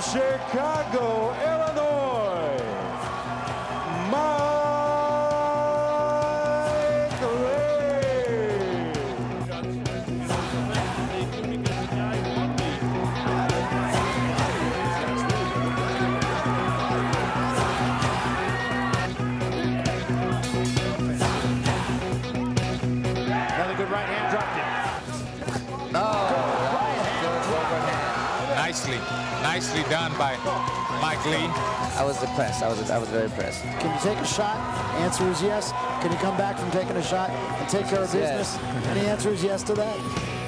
Chicago, Illinois, Mike Lee. Another good right hand dropped it. Nicely done by Mike Lee. I was impressed. I was very impressed. Can you take a shot? Answer is yes. Can you come back from taking a shot and take care of business? Yes. And the answer is yes to that.